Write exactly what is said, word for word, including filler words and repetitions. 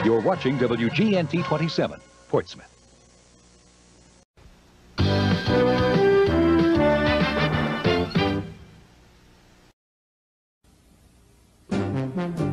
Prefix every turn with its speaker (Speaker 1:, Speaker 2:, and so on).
Speaker 1: You're watching W G N T twenty-seven, Portsmouth.
Speaker 2: Mm-hmm.